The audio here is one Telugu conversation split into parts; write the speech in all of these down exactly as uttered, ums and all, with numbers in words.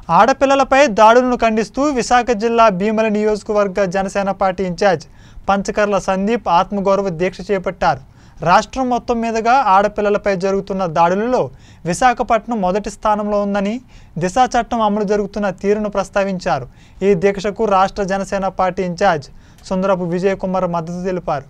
ఆడపిల్లలపై దాడులను ఖండిస్తూ విశాఖ జిల్లా భీమల నియోజకవర్గ జనసేన పార్టీ ఇన్ఛార్జ్ పంచకర్ల సందీప్ ఆత్మగౌరవ దీక్ష చేపట్టారు. రాష్ట్రం మొత్తం మీదుగా ఆడపిల్లలపై జరుగుతున్న దాడులలో విశాఖపట్నం మొదటి స్థానంలో ఉందని, దిశా చట్టం అమలు జరుగుతున్న తీరును ప్రస్తావించారు. ఈ దీక్షకు రాష్ట్ర జనసేన పార్టీ ఇన్ఛార్జ్ సుందరపు విజయ్ కుమార్ మద్దతు తెలిపారు.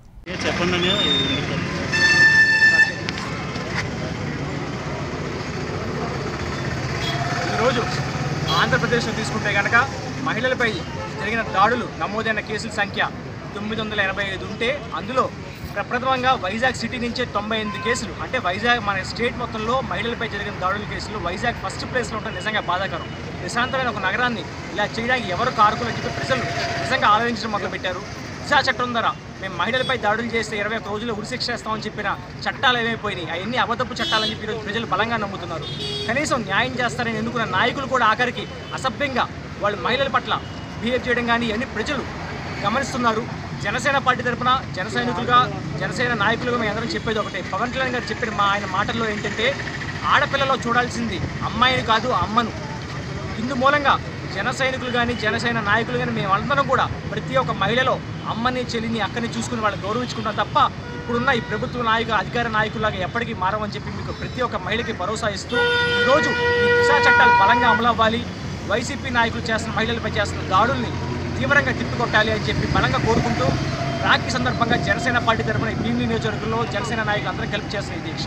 ఆంధ్రప్రదేశ్లో తీసుకుంటే కనుక మహిళలపై జరిగిన దాడులు నమోదైన కేసుల సంఖ్య తొమ్మిది వందల ఎనభై ఐదు ఉంటే అందులో ప్రప్రథమంగా వైజాగ్ సిటీ నుంచే తొంభై ఎనిమిది కేసులు, అంటే వైజాగ్ మన స్టేట్ మొత్తంలో మహిళలపై జరిగిన దాడుల కేసులు వైజాగ్ ఫస్ట్ ప్లేస్లో ఉండడం నిజంగా బాధాకరం. ప్రశాంతమైన ఒక నగరాన్ని ఇలా చేయడానికి ఎవరు కారకులు అని చెప్పి ప్రజలు నిజంగా ఆలోచించడం మొదలుపెట్టారు. దిశా చట్టం ద్వారా మేము మహిళలపై దాడులు చేస్తే ఇరవై ఒక్క రోజుల్లో ఉరిశిక్ష వేస్తామని చెప్పిన చట్టాలు ఏమైపోయినాయి, అవన్నీ అబద్ధపు చట్టాలని చెప్పి ఈరోజు ప్రజలు బలంగా నమ్ముతున్నారు. కనీసం న్యాయం చేస్తారని ఎన్నుకున్న నాయకులు కూడా ఆఖరికి అసభ్యంగా వాళ్ళు మహిళల పట్ల బిహేవ్ చేయడం కానీ ఇవన్నీ ప్రజలు గమనిస్తున్నారు. జనసేన పార్టీ తరఫున జన సైనికులుగా జనసేన నాయకులుగా మేము అందరం చెప్పేది ఒకటే, పవన్ కళ్యాణ్ గారు చెప్పిన మా ఆయన మాటల్లో ఏంటంటే ఆడపిల్లలో చూడాల్సింది అమ్మాయిని కాదు అమ్మను. ఇందు మూలంగా జన సైనికులు కానీ జనసేన నాయకులు కానీ మేమందరం కూడా ప్రతి ఒక్క మహిళలో అమ్మని చెల్లిని అక్కని చూసుకుని వాళ్ళని గౌరవించుకుంటాం తప్ప ఇప్పుడున్న ఈ ప్రభుత్వ నాయకులు అధికార నాయకులాగా ఎప్పటికీ మారమని చెప్పి మీకు ప్రతి ఒక్క మహిళకి భరోసా ఇస్తూ ఈరోజు ఈ దిశా చట్టాలు బలంగా అమలు అవ్వాలి, వైసీపీ నాయకులు చేస్తున్న మహిళలపై చేస్తున్న దాడుల్ని తీవ్రంగా తిప్పికొట్టాలి అని చెప్పి బలంగా కోరుకుంటూ రాఖీ సందర్భంగా జనసేన పార్టీ తరఫున భీమిలి నియోజకవర్గంలో జనసేన నాయకులు అందరం కలిపి చేస్తున్న ఈ దీక్ష.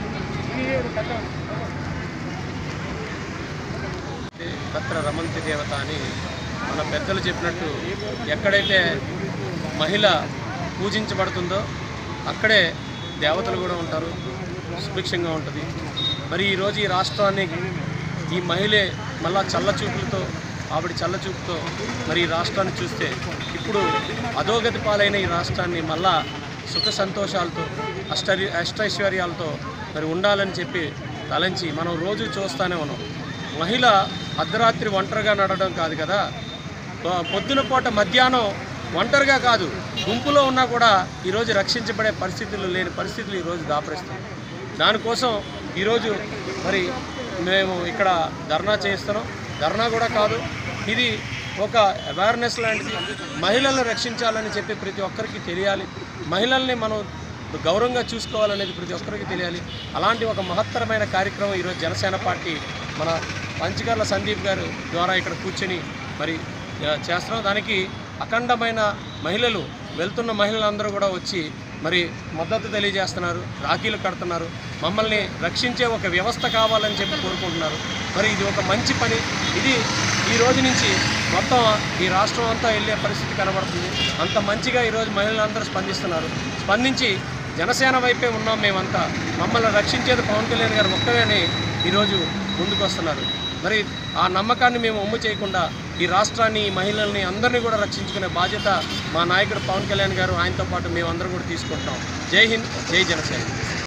తత్ర రమంతి దేవత అని మన పెద్దలు చెప్పినట్టు ఎక్కడైతే మహిళ పూజించబడుతుందో అక్కడే దేవతలు కూడా ఉంటారు, సుభిక్షంగా ఉంటుంది. మరి ఈరోజు ఈ రాష్ట్రాన్ని ఈ మహిళే మళ్ళా చల్లచూపులతో ఆవిడ చల్లచూపుతో మరి ఈ రాష్ట్రాన్ని చూస్తే ఇప్పుడు అధోగతి పాలైన ఈ రాష్ట్రాన్ని మళ్ళా సుఖ సంతోషాలతో అష్టరి అష్టైశ్వర్యాలతో మరి ఉండాలని చెప్పి తలంచి మనం రోజు చూస్తూనే ఉన్నాం. మహిళ అర్ధరాత్రి ఒంటరిగా నడవడం కాదు కదా, పొద్దున పూట మధ్యాహ్నం ఒంటరిగా కాదు గుంపులో ఉన్నా కూడా ఈరోజు రక్షించబడే పరిస్థితులు లేని పరిస్థితులు ఈరోజు దాపరిస్తాం. దానికోసం ఈరోజు మరి మేము ఇక్కడ ధర్నా చేస్తున్నాం. ధర్నా కూడా కాదు, ఇది ఒక అవేర్నెస్ లాంటిది. మహిళలను రక్షించాలని చెప్పి ప్రతి ఒక్కరికి తెలియాలి, మహిళల్ని మనం గౌరవంగా చూసుకోవాలనేది ప్రతి ఒక్కరికి తెలియాలి. అలాంటి ఒక మహత్తరమైన కార్యక్రమం ఈరోజు జనసేన పార్టీ మన పంచకర్ల సందీప్ గారు ద్వారా ఇక్కడ కూర్చొని మరి చేస్తున్నాం. దానికి అఖండమైన మహిళలు వెళ్తున్న మహిళలందరూ కూడా వచ్చి మరి మద్దతు తెలియజేస్తున్నారు, రాఖీలు కడుతున్నారు, మమ్మల్ని రక్షించే ఒక వ్యవస్థ కావాలని చెప్పి కోరుకుంటున్నారు. మరి ఇది ఒక మంచి పని. ఇది ఈ రోజు నుంచి మొత్తం ఈ రాష్ట్రం అంతా వెళ్ళే పరిస్థితి కనబడుతుంది. అంత మంచిగా ఈరోజు మహిళలందరూ స్పందిస్తున్నారు. స్పందించి జనసేన వైపే ఉన్నాం మేమంతా, మమ్మల్ని రక్షించేది పవన్ కళ్యాణ్ గారు ఒక్కవేని ఈరోజు ముందుకు వస్తున్నారు. మరి ఆ నమ్మకాన్ని మేము ఒమ్ము చేయకుండా ఈ రాష్ట్రాన్ని ఈ మహిళల్ని అందరినీ కూడా రక్షించుకునే బాధ్యత మా నాయకుడు పవన్ కళ్యాణ్ గారు ఆయనతో పాటు మేమందరం కూడా తీసుకుంటాం. జై హింద్, జై జనసేన.